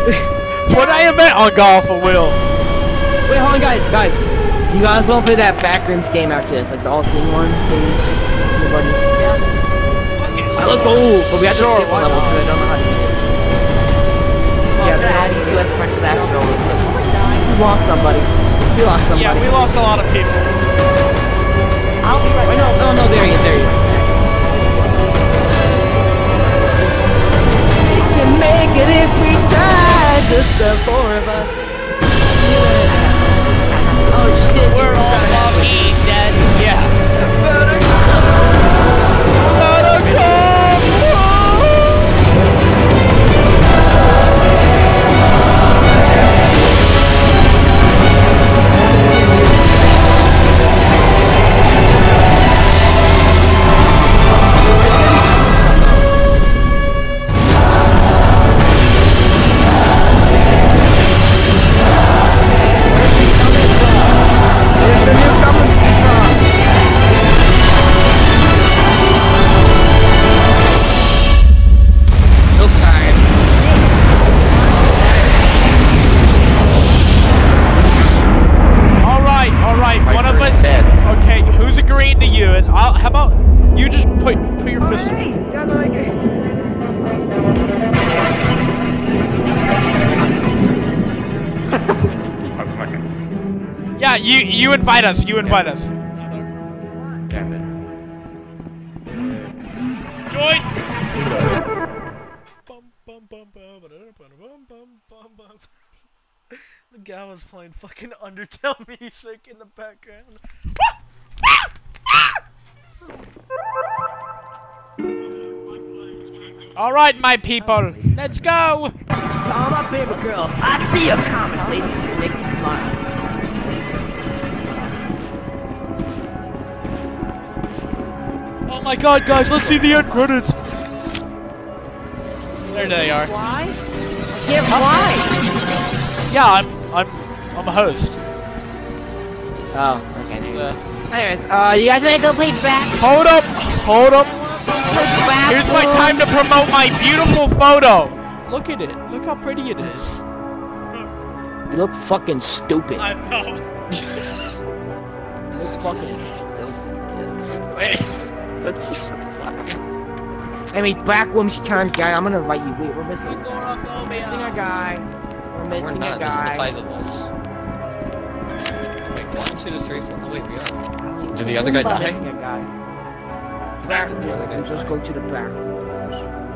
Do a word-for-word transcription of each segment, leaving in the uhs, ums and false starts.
What I invent on golf, I will. Wait, hold on, guys, guys. Do you guys want to play that Backrooms game after this, like the all-seeing one, please? Anybody? Yeah. Okay, Alright, let's go. But we have to Sure, skip one level because I don't know how to do it. Yeah, then how do you do it after that? No, we lost somebody. We lost somebody. Yeah, we lost a lot of people. I'll be right. Wait, no, no, no. There he is. There he is. We can make it if we try. Just the four of us. Oh shit. We're all fucking dead. Yeah. Better Yeah, you you invite us. You invite us. Damn it. Join. The guy was playing fucking Undertale music in the background. All right, my people, let's go. All my favorite girls. I see your comments, ladies. Make me smile. Oh my god, guys, let's see the end credits. There they are. Fly? I can't fly. Yeah, I'm I'm I'm a host. Oh, okay. There you Uh, go. Anyways, uh, you guys ready to go play back? hold up, hold up. back Here's my time to promote my beautiful photo. Look at it. Look how pretty it is. You look fucking stupid. I know. You look fucking stupid. I mean, Backrooms turn guy. I'm gonna write you. Wait, we're missing. We're missing a guy. We're missing We're a not. This is the guy. five of us. Wait, one, two, three, four. Oh wait, we are. Did the other guy We're die? missing a guy. Backrooms. Just go to the Backrooms.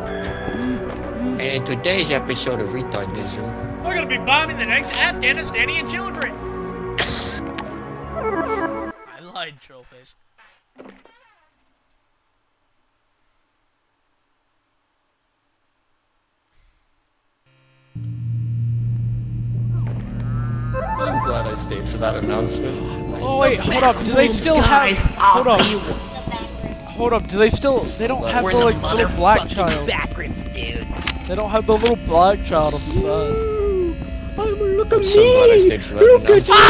And today's episode of Retardism. We're gonna be bombing the next Afghanistanian children. I lied, Trollface. I'm glad I stayed for that announcement. Oh wait, hold up. Do they still have? Hold up. Hold up. Do they still? They don't have the like little black child. Backrooms dudes. They don't have the little black child on the side. Oh, look at I'm so glad I stayed for that Look at announcement.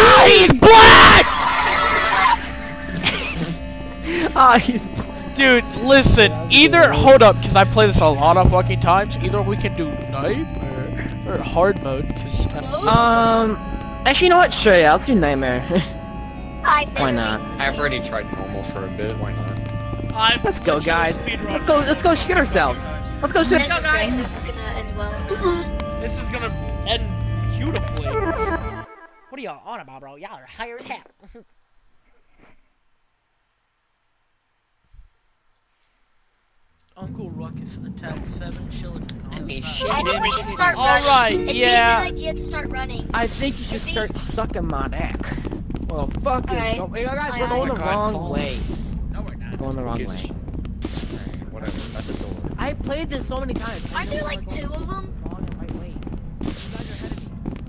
Ah, he's black! Ah, he's. Dude, listen. Either hold up, because I play this a lot of fucking times. Either we can do nightmare or hard mode. Cause Um. Actually, you know what? Sure, yeah. Let's do nightmare. Why not? I've already tried normal for a bit. Why not? I'm Let's go, guys. Let's go. Let's go shit ourselves. Let's go shit. This is great. This is gonna end well. This is gonna end beautifully. What are y'all on about, bro? Y'all are higher as hell. Uncle Ruckus attacked seven children on mean, site. shit. I think we should start All running. right, It'd yeah. be a good idea to start running. I think you should I think- start sucking my dick. Well, fuck it. Alright. No, hey, guys, Aye, we're aye. going Oh the my God, wrong Paul. way. No, we're not. We're going the wrong Get way. this- Alright, whatever. At the door. I played this so many times. Aren't there like two of them? Wrong and right way. You guys are ahead of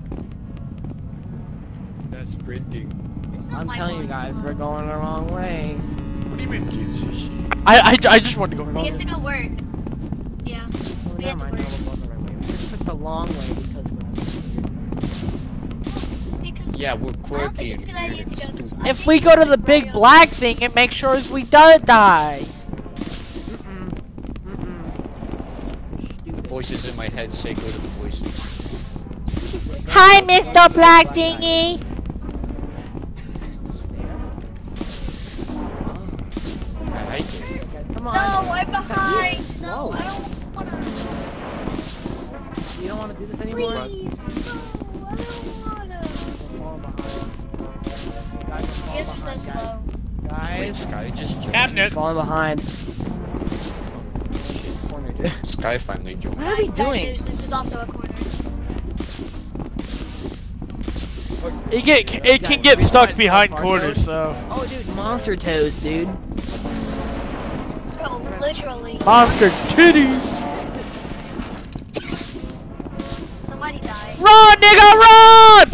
me. That's sprinting. It's not I'm my telling you fault. guys, we're going the wrong way. What do you mean? Gives a shit. I, I, I just wanted to go. We're We going have to go work. Yeah. Oh, We never have to mind, no, work. we're going the right way. We just took the long way because we're. Because Yeah, we're I don't quirky think it's a and good idea weird to and go this stupid. way. I If think we it's go to like the big Mario. black thing, it makes sure we don't die. Mm-mm. Mm-mm. You're stupid. Voices in my head say go to the voices. Hi, Mister Black Dingy. I like it. Come on. No, I'm behind. No, Whoa. I don't wanna. You don't want to do this anymore? Please. No, I don't wanna. Fall behind. Guys, You fall guys are so behind, slow. guys. Wait, Guys, Sky just joined. Cabinet. falling behind. Corner, dude. Sky finally joined. What are we Guys, bad doing? news, this is also a corner. It get it can get stuck behind corners, so Oh, dude, monster toes, dude. Bro, literally. monster titties. Somebody died. Run, nigga, run!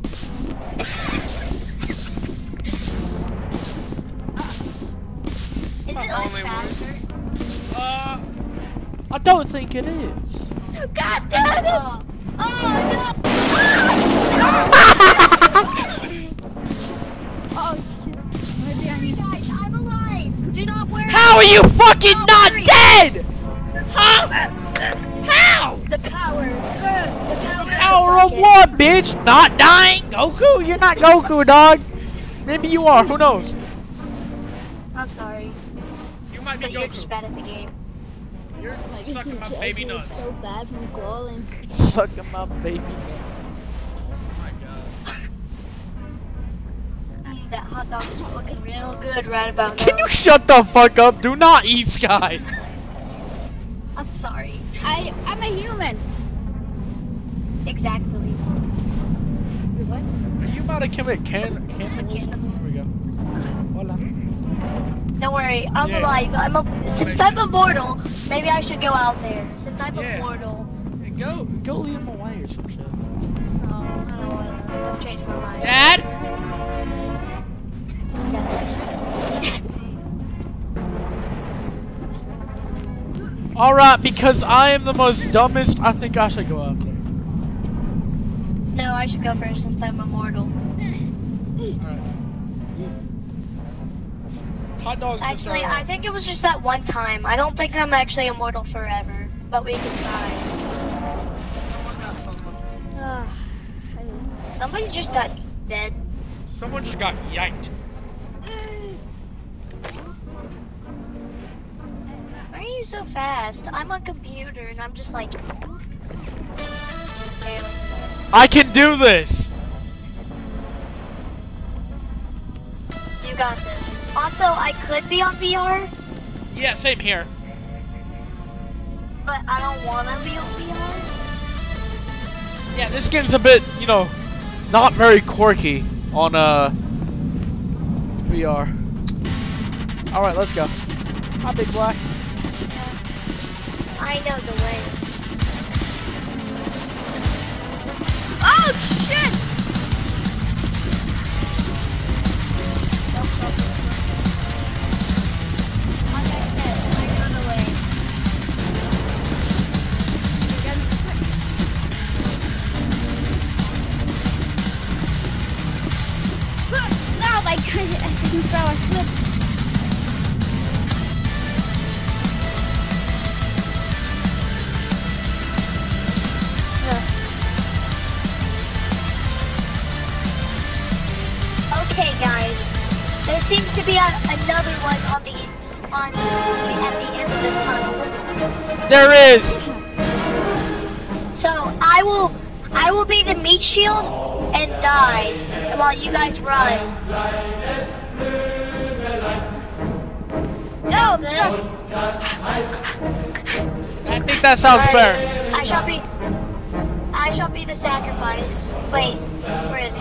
Is it like faster? Uh, I don't think it is. God damn it! Oh, oh no! Oh shit. Right behind you. Guys, I'm alive. Do not worry. How are you fucking Don't not worry. dead? Huh? How? The power. The power. Power of what, bitch? Not dying? Goku? You're not Goku, dog. Maybe you are. Who knows? I'm sorry, You might but you're just bad at the game. You're Like, sucking my baby nuts. So bad from crawling. Sucking my baby nuts. Mm, That hot dog is looking real good right about now. Can you shut the fuck up? Do not eat Sky. I'm sorry. I I'm a human. Exactly. Wait, what? Are you about to commit can cannibalism? Here we go. Voila. Don't worry, I'm Yeah. alive. I'm a, since I'm immortal, maybe I should go out there. Since I'm Yeah. immortal. Go, go lead him away or some shit. No, I don't wanna. I'll change my mind. Dad? Alright, because I am the most dumbest, I think I should go out there. No, I should go first since I'm immortal. Alright. Hot dogs just Actually, are- I think it was just that one time. I don't think I'm actually immortal forever, but we can try. Someone got someone. Ah, I mean, Somebody just got dead. Someone just got yanked. Why are you so fast? I'm on computer and I'm just like. I can do this! You got this. Also, I could be on V R, Yeah, same here. but I don't want to be on V R. Yeah, this game's a bit, you know, not very quirky on uh V R. Alright, let's go. Hi, Big Black. I know the way. oh shit! Like I said, I know the way. No, I couldn't. I couldn't throw. I slipped. Okay, guys. There seems to be a, another one on the ins- on the, at the end of this tunnel. There is! So I will I will be the meat shield and die while you guys run. No, Good. I think that sounds fair. I shall be I shall be the sacrifice. Wait, where is he?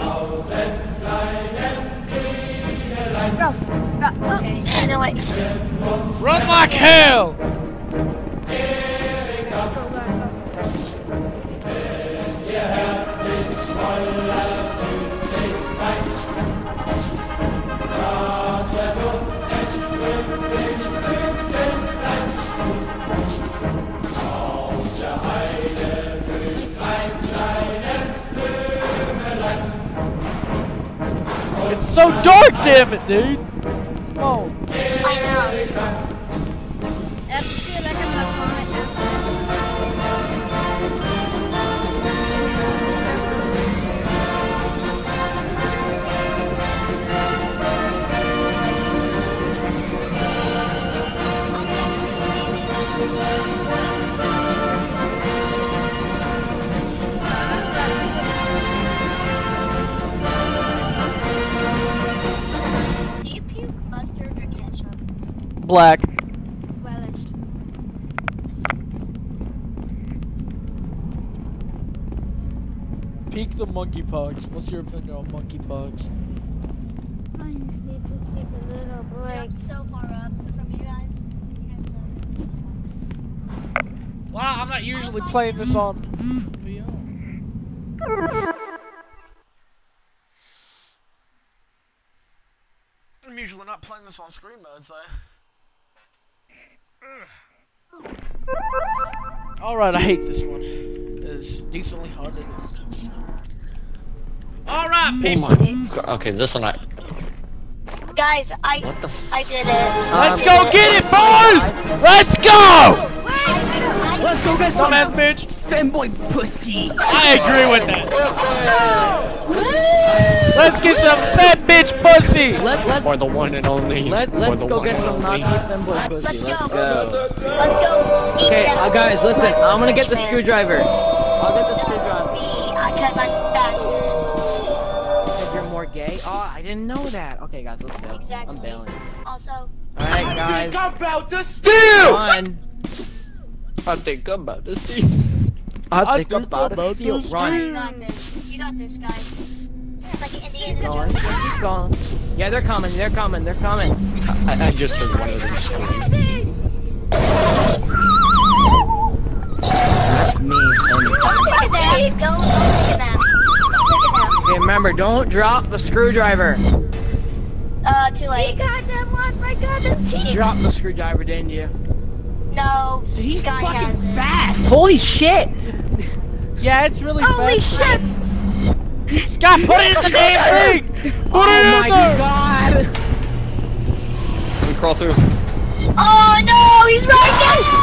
Go. Go. Go. Okay, you know what? Run like hell! Go. Go. Go. It's so dark, damn it, dude! Come on. I know. I feel like I'm not on right now. Do you puke mustard or ketchup? Black. Relished. Peek the monkeypox. What's your opinion on monkeypox? I just need to take a little break. I'm so far up from you guys. You guys suck. Wow, I'm not usually playing this on V R. I'm usually not playing this on screen mode, so. Alright, I hate this one. It's decently hard to do. Alright, Oh people! my god. Okay, this one I. Guys, I What the f- I did it. Let's I go did get it, boys! Let's go! Let's go get some Dumbass bitch! fanboy pussy. I agree with that. Let's get some fat bitch pussy! Let let's For the one and only. let For let's the go one get and some only. Nazi fanboy pussy. Let's Let's go. go. Let's go. Eat Okay, that uh, guys, listen. I'm gonna get the man. screwdriver. I'll get the screwdriver. Me, because I'm faster. If you're more gay. Oh, I didn't know that. Okay, guys, let's go. Exactly. I'm bailing. Also, All right, guys. about to steal! Run. I think I'm about to steal. I think I'm about to steal. you Run. got this. You got this, guy. It's like an Indiana Keep going. Jones. Keep going. Yeah, they're coming. They're coming. They're coming. I, I just heard one of them scream. That's me. Don't take a nap. Don't, don't take a nap. Don't take a nap. Okay, remember, don't drop the screwdriver. Uh, too late. Goddamn lost my goddamn teeth. Drop the screwdriver, didn't you? No, He's Sky has fucking it. fast. Holy shit. Yeah, it's really Holy fast. shit! Scott, put it in the damn thing! Put Oh it in my there! god. Let me crawl through. Oh no, he's right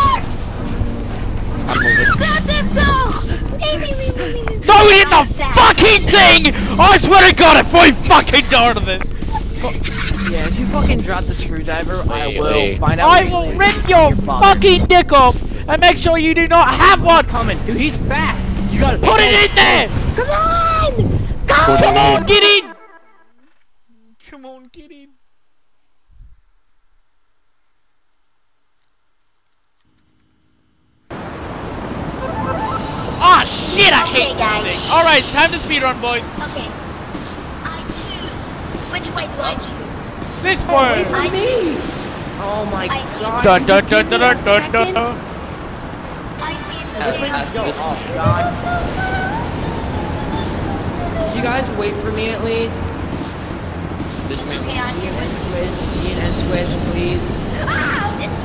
I'm moving. Goddamn go! there! Throw it in the fucking thing! I swear to God, if we fucking go to this, Yeah, if you fucking drop the screwdriver, I Wait, will wait. find out. I where will you rip live. your father. fucking dick off and make sure you do not have one. He's coming, dude. He's fast. You gotta Put it in there! Come on! Come on, get in! Come on, get in. Ah, shit, I Okay, hate guys. this thing. Alright, time to speedrun, boys. Okay. I choose. Which way do I choose? This way. I choose. Oh my I see. god. Dun dun Can dun you dun give me a dun dun second? dun. I see it's Uh, okay. Let's Go. do this Oh one. god. Could you guys wait for me at least? This man Okay, I'm Ian and Swish. Ian and Swish, please. It's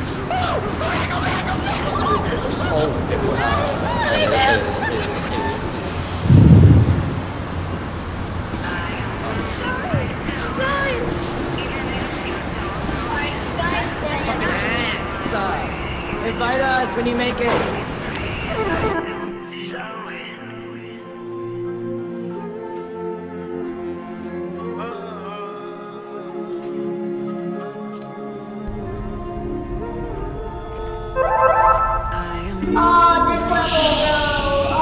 Oh, it was. Hey, man. Ass. Invite us when you make it. Oh, this level, bro.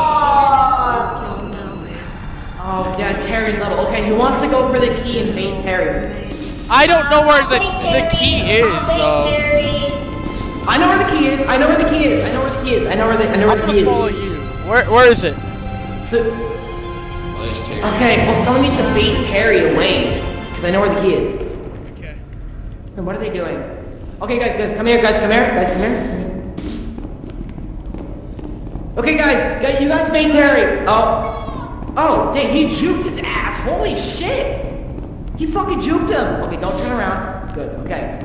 Oh. Oh yeah, Terry's level. Okay, he wants to go for the key and bait Terry. I don't know where the, Bait the Terry. key is, Bait so Terry. I know where the key is. I know where the key is. I know where the key is. I know where the I know where I'm the gonna key follow is. you. Where where is it? So, Well, there's two. okay, well someone needs to bait Terry away. Because I know where the key is. Okay. And what are they doing? Okay guys, guys, come here, guys, come here, guys, come here. Okay guys, guys, you guys bait Terry. Oh. Oh, dang, he juked his ass. Holy shit. He fucking juked him. Okay, don't turn around. Good, okay.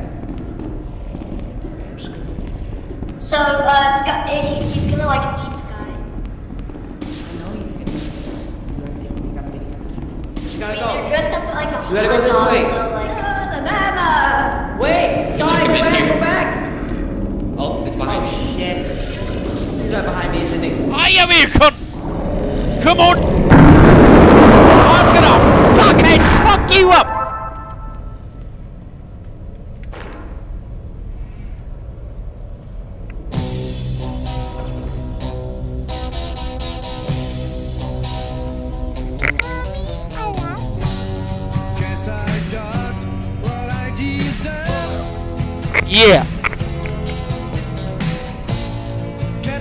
So, uh, Sky, he, he's gonna like eat Sky. I know he's gonna. You gotta make- you gotta make it cute. You I gotta mean, they're go. dressed up like a You gotta go hot this dog, way. so like. Wait, Sky, go come in back, here. go back. Oh, it's Oh behind me. shit. He's right behind me, isn't he? I am here, cunt! Come on! I'm gonna fucking fuck you up!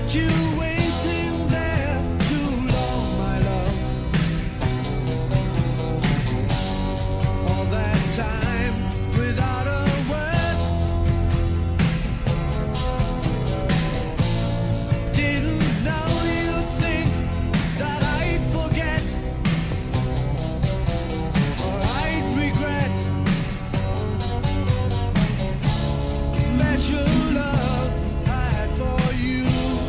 kept you waiting there too long, my love. All that time without a word. Didn't know you think that I'd forget or I'd regret. Special love I had for you.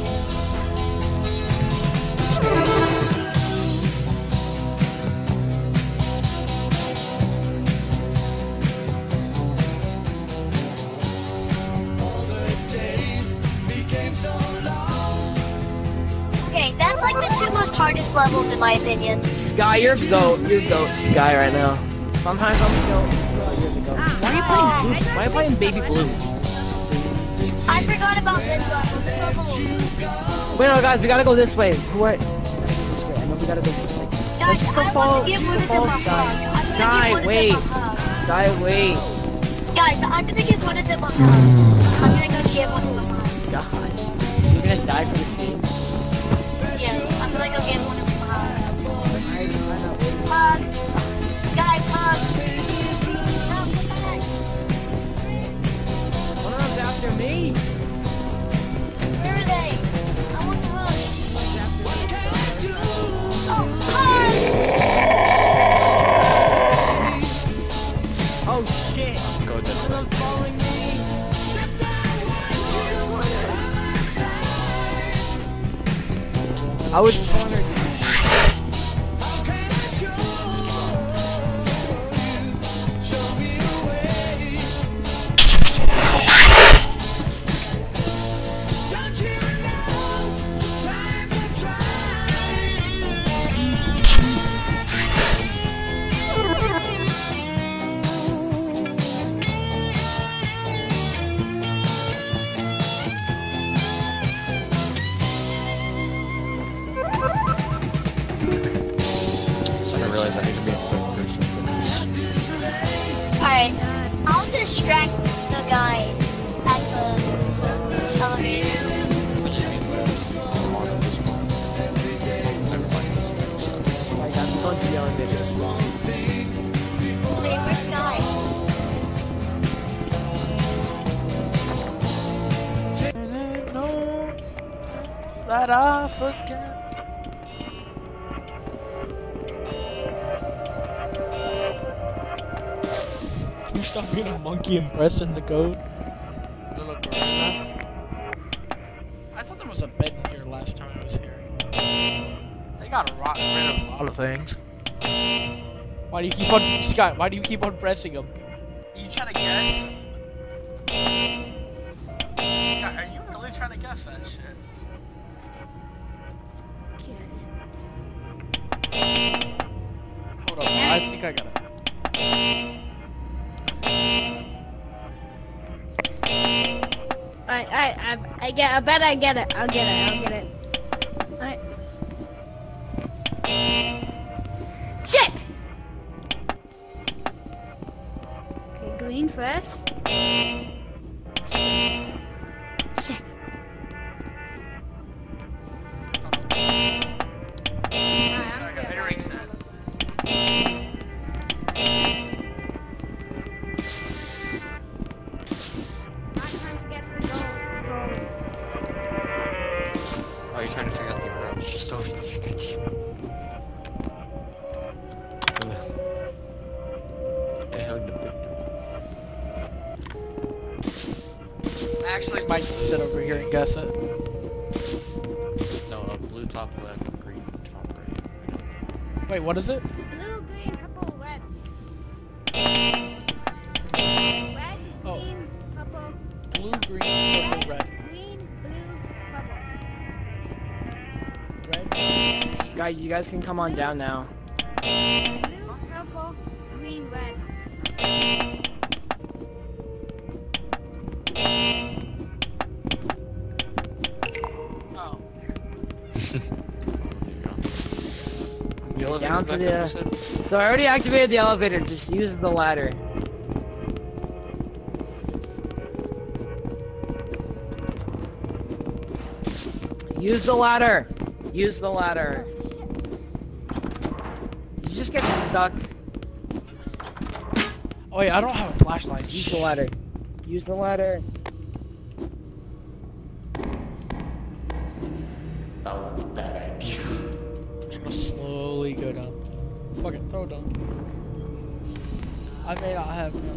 All the days became so long. Okay, that's like the two most hardest levels in my opinion. Sky, you're the goat. You're the goat, Sky, right now. Sometimes I'm the goat. Sky, you're the goat. Why are you playing Blue? Why are you playing Baby Blue? I forgot about this level. This level. Wait, no, guys, we gotta go this way. Who are? This way. I know we gotta go this way. Guys, Let's I follow- want to give one of them a follow hug. I'm gonna Sky, give one of wait. them a hug. Sky, wait. Guys, I'm gonna give one of them a hug. I'm gonna go give one of them a hug. God, you're gonna die for this game. Yes, I'm gonna go give one of them a hug. I, I know. Hug. Guys, hug. No, come back. One of them's after me. Where are they? I want to hug. Oh, hug! Oh shit! Go this way. Someone's following me. I was cornered. So I realized I need to be a quick person for this. Alright, I'll distract the guy at the elevator. Come on, this one. Everybody this one sucks. Like, I'm going to the elevator. Wait, where's Sky? No, that I forget. Can you stop being a monkey and pressing the code? To look around. I thought there was a bed in here last time I was here. They got rid of a lot of things. Why do you keep on Scott? Why do you keep on pressing them? Are you trying to guess? Scott, are you really trying to guess that shit? Hold on, I think I got it. I, I, I, I get. I bet I get it. I'll get it. I'll get it. I... Shit. Okay, green first. Shit. Alright, I'm I got good. it reset. I'm trying to guess the gold. Gold. Oh, you're trying to figure out the order. It's just over here. They hugged the victim. I actually might sit over here and guess it. No, a blue top left, green top right. Wait, what is it? Blue, green, purple, red. Red, Oh. green, purple. Blue, green, purple, red. Green, blue, purple. Red. Guys, you guys can come on down now. Blue, purple, green, red. Oh. The elevator Down to back the- up, you said? So I already activated the elevator. Just use the ladder. Use the ladder. Use the ladder. Did you just get stuck? Oh yeah, I don't have a flashlight. Use the ladder. Use the ladder. Oh, bad idea. I'm just gonna slowly go down. Fuck it, throw it down. I may not have no.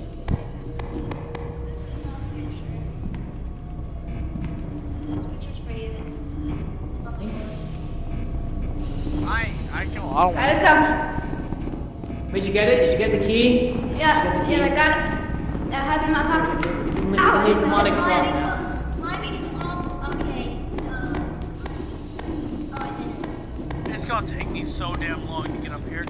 I I can. I don't Alright, want. let's go. Did you get it? Did you get the key? Yeah, yeah, I got it. I have it in my pocket. You Ow, need the money Climbing, clock. uh, climbing is awful. Okay. Uh, oh, I didn't. It's gonna take me so damn long to get up here.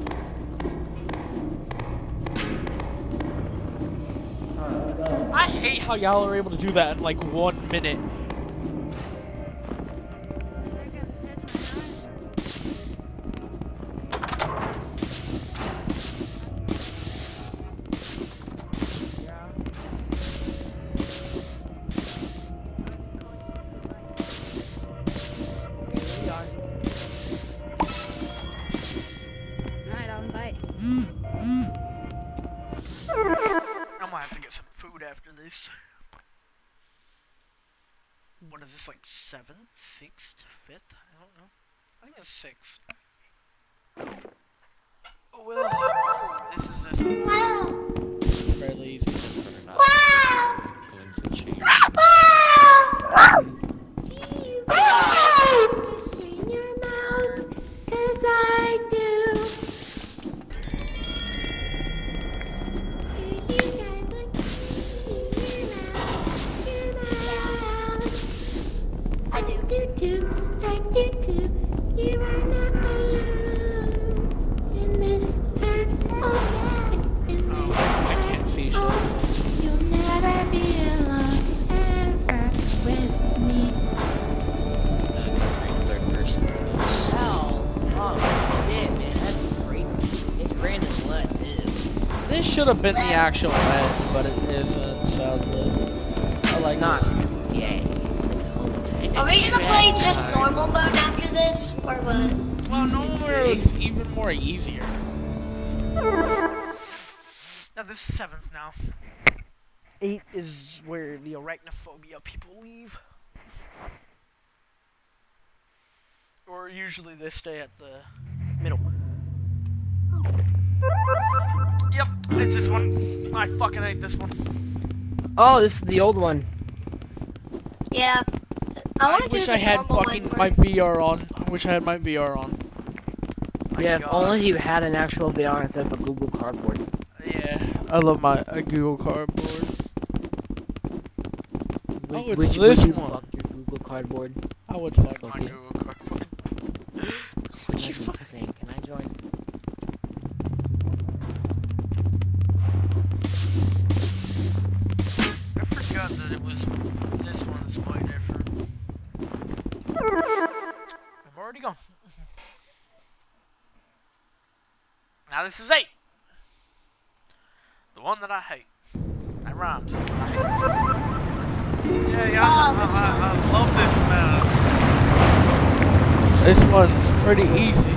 Alright, let's go. I hate how y'all are able to do that in like one minute. Alright, I'll invite. I'm gonna have to get some food after this. What is this, like seventh, sixth, fifth? I don't know. I think it's sixth. Oh well. Oh, this is this one. Wow. It's fairly easy. Wow. Going to cheat. Wow. In your mouth, 'cause I do. I do. Do do, I do too. You are not alone in this earth. Oh, in Oh, this I can't see shit. earth. You'll never be alone ever with me. Third person. Hell. Oh, shit, man. That's great. It's random let, dude. This should have been the actual end, but it isn't, sadly. I like Not this. yay. Are we gonna play just normal mode after this, or what? Well, normal mode is even more easier. Now this is seventh now. Eight is where the arachnophobia people leave. Or usually they stay at the middle. Yep, it's this one. I fucking hate this one. Oh, this is the old one. Yeah. I I, want to do wish the I had normal fucking one my first. V R on. I wish I had my V R on. My Yeah, if God. only you had an actual V R instead of a Google Cardboard. Yeah, I love my uh, Google Cardboard. Would, Oh, it's would, you- this would you one. fuck your Google Cardboard? I would fuck my Okay. Google Cardboard. Would you fuck? Can I join? I forgot that it was this one's way different. I'm already gone. Now this is eight. The one that I hate. That rhymes. I hate it. Yeah, yeah, I, Oh, this I, I, one. I love this map. This one's pretty easy.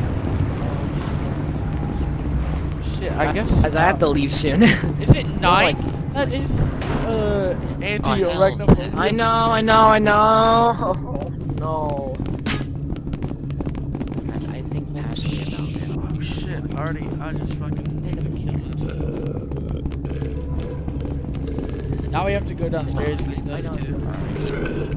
Shit, I guess. As I have to leave soon. Is it nine? like- That is uh Oh, anti-arachnophobia. I know, I know, I know. Oh, no. I, I think passionate about it. Oh shit! Already, I just fucking need to kill myself. Now we have to go downstairs and get I those two. know.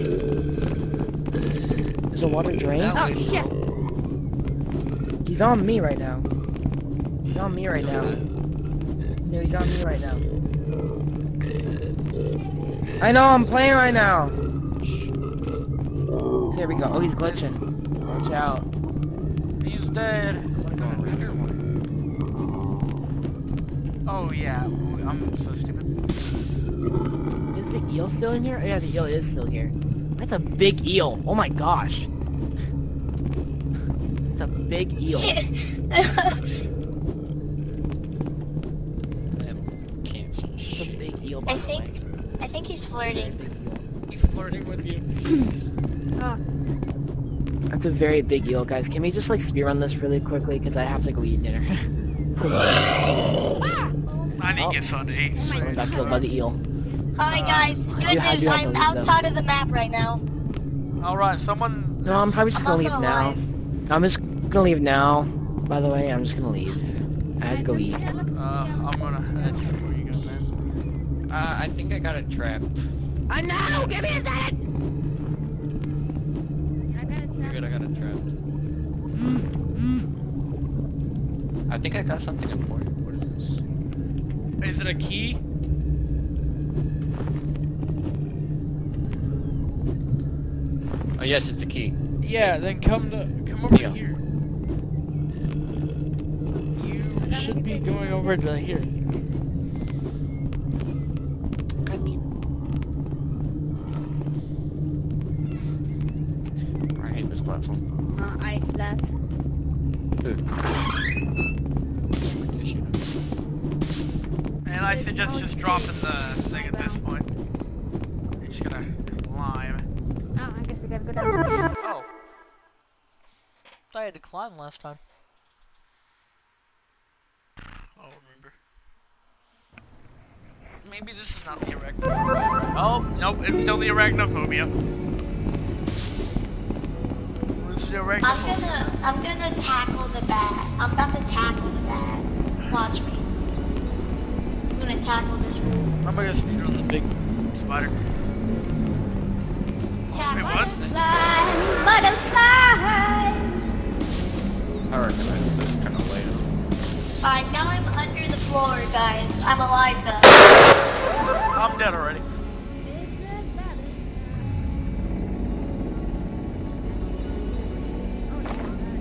There's a water drain? Oh, shit. He's on me right now. He's on me right now. No, he's on me right now. I know, I'm playing right now. Here we go. Oh, he's glitching. Watch out. He's dead. Oh yeah, I'm so stupid. Is the eel still in here? Oh, yeah, the eel is still here. That's a big eel. Oh my gosh. It's a big eel. Can't see It's a shit. big eel, by I the think, way. I think he's flirting. He's flirting with you. Oh, That's a very big eel, guys. Can we just like speedrun this really quickly? Because I have to go eat dinner. I need Oh. to get something to eat. Someone got killed by the eel. Alright guys, good You had- news, you had to I'm leave them. outside of the map right now. Alright, someone... No, I'm probably just I'm gonna also leave now. alive. I'm just gonna leave now. By the way, I'm just gonna leave. I had to go eat. Uh, I'm gonna head before you go, man. Uh, I think I got it trapped. I know! Give me a second! You're good, I got it trapped. I think I got something important. What is this? Is it a key? Oh yes, it's a key. Yeah, then come to come over Yeah. here. You should be going over to here. God damn. I hate this platform. Uh, ice left. Dude. And I suggest just dropping the thing at this point. You're just gonna climb. Oh, I guess we gotta go down. Oh. I had to climb last time. I don't remember. Maybe this is not the arachnophobia. Oh, nope, it's still the arachnophobia. Where's the I'm arachnophobia? gonna, I'm gonna tackle the bat. I'm about to tackle the bat. Watch me. I'm gonna tackle this fool. I'm gonna speed on the big spider. Tackle. Wait, what? Butterfly, butterfly. I reckon I did this kind of later. Alright, now I'm under the floor, guys. I'm alive though. I'm dead already. It's a butterfly. Oh, it's not bad.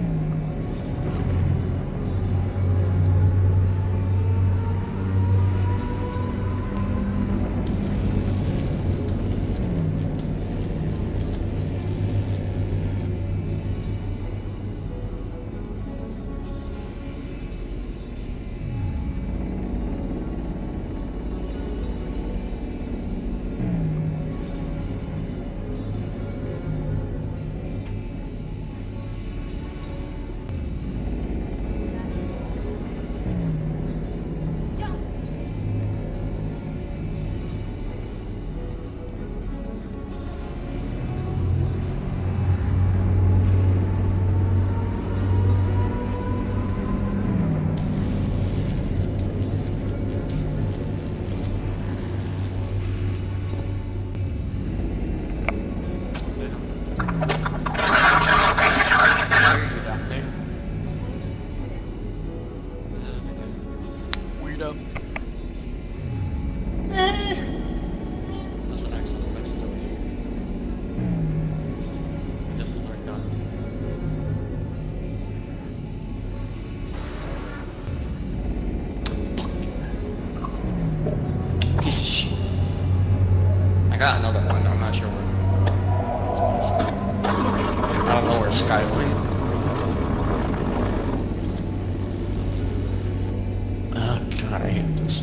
Weirdo. What's the next one? Next one over here. This is our gun. Piece of shit. I got another one. I'm not sure where. I don't know where Sky went. Oh god, I hate this.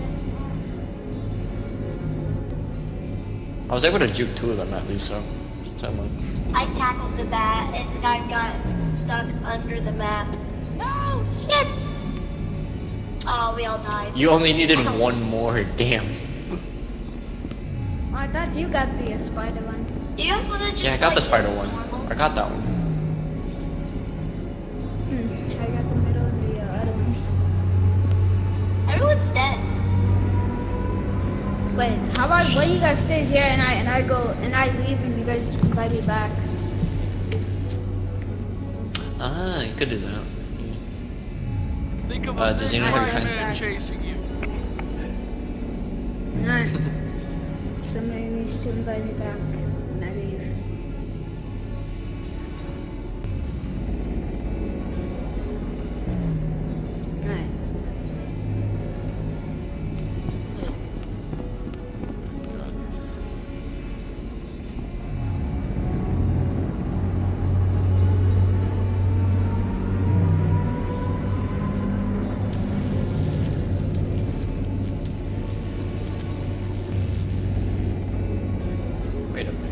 I was able to juke two of them at least, so. so like, I tackled the bat and I got stuck under the map. No, shit. Oh, we all died. you only needed one more, damn. Oh, I thought you got the uh, spider one. Do you guys want to just Yeah, I got the like, spider one. normal? I got that one. Hmm, I got the middle and the uh, other one. Everyone's dead. Wait, how about when you guys stay here and I and I go and I leave and you guys invite me back? Ah, you could do that. Think of Uh, a does big anyone have man time? chasing you. Alright. Somebody needs to invite me back when I leave. Alright. Wait a minute.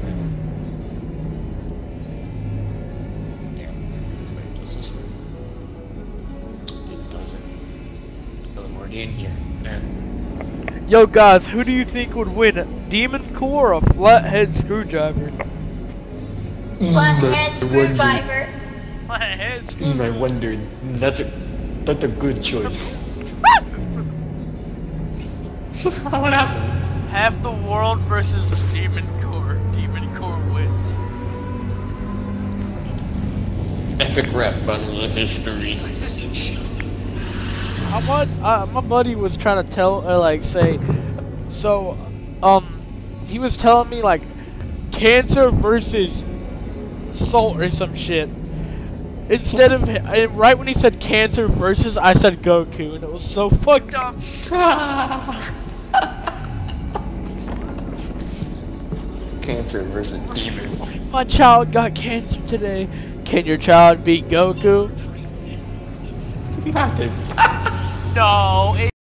in here. Man. Yo guys, who do you think would win? Demon Core or Flathead Screwdriver? Flathead screwdriver. Flathead Mm, Screwdriver. I wondered. That's a that's a good choice. What happened? Half the world versus Demon Core. Demon Core wins. Epic rap battle of history. I want, uh, my buddy was trying to tell, or like say, so, um, he was telling me like, cancer versus salt or some shit. Instead of, and right when he said cancer versus, I said Goku, and it was so fucked up. Cancer versus demon. My child got cancer today. Can your child beat Goku? Nothing. No. It